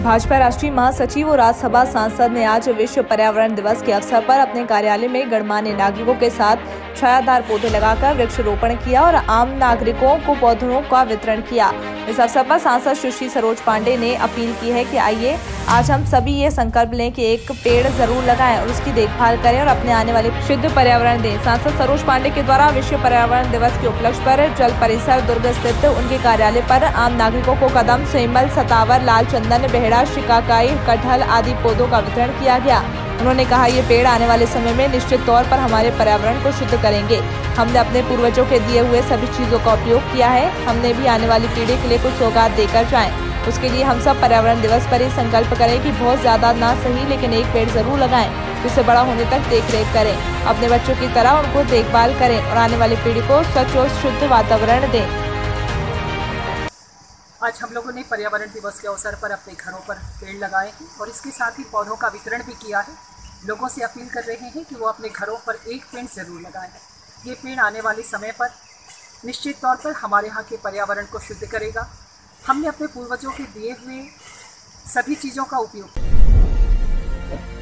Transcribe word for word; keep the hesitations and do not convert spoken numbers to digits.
भाजपा राष्ट्रीय महासचिव और राज्यसभा सांसद ने आज विश्व पर्यावरण दिवस के अवसर पर अपने कार्यालय में गणमान्य नागरिकों के साथ छायादार पौधे लगाकर वृक्षारोपण किया और आम नागरिकों को पौधों का वितरण किया। इस अवसर पर सांसद सुश्री सरोज पांडे ने अपील की है कि आइए आज हम सभी ये संकल्प लें कि एक पेड़ जरूर लगाएं और उसकी देखभाल करें और अपने आने वाले शुद्ध पर्यावरण दें। सांसद सरोज पांडे के द्वारा विश्व पर्यावरण दिवस के उपलक्ष्य पर जल परिसर दुर्ग स्थित उनके कार्यालय पर आम नागरिकों को कदम, सेमल, सतावर, लाल चंदन, बेहड़ा, शिकाकाई, कटहल आदि पौधों का वितरण किया गया। उन्होंने कहा ये पेड़ आने वाले समय में निश्चित तौर पर हमारे पर्यावरण को शुद्ध करेंगे। हमने अपने पूर्वजों के दिए हुए सभी चीजों का उपयोग किया है, हमने भी आने वाली पीढ़ी के लिए कुछ सौगात देकर जाएं। उसके लिए हम सब पर्यावरण दिवस पर ही संकल्प करें कि बहुत ज्यादा ना सही लेकिन एक पेड़ जरूर लगाएं, जिससे बड़ा होने तक देख रेख करें, अपने बच्चों की तरह उनको देखभाल करें और आने वाली पीढ़ी को स्वच्छ और शुद्ध वातावरण दें। आज हम लोगों ने पर्यावरण दिवस के अवसर पर अपने घरों पर पेड़ लगाए हैं और इसके साथ ही पौधों का वितरण भी किया है। लोगों से अपील कर रहे हैं कि वो अपने घरों पर एक पेड़ जरूर लगाएं। ये पेड़ आने वाले समय पर निश्चित तौर पर हमारे यहाँ के पर्यावरण को शुद्ध करेगा। हमने अपने पूर्वजों के दिए हुए सभी चीज़ों का उपयोग किया।